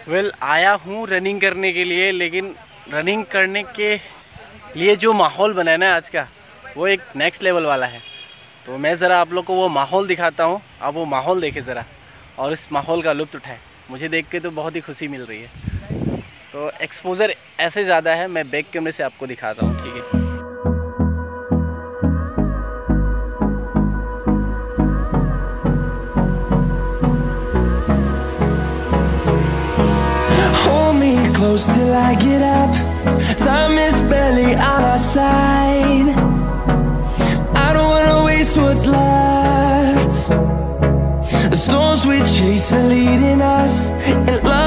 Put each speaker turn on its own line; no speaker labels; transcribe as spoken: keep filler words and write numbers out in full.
Well well, आया हूँ running करने के लिए, लेकिन रनिंग करने के लिए जो माहौल बना है ना आज का, वो एक नेक्स्ट लेवल वाला है। तो मैं ज़रा आप लोग को वो माहौल दिखाता हूँ, आप वो माहौल देखें ज़रा और इस माहौल का लुत्फ़ उठाएं। मुझे देख के तो बहुत ही खुशी मिल रही है। तो एक्सपोज़र ऐसे ज़्यादा है, मैं बैक कैमरे से आपको दिखाता हूँ, ठीक है।
Close till I get up, time is barely on our side. I don't wanna waste what's left. The storms we chase are leading us, and love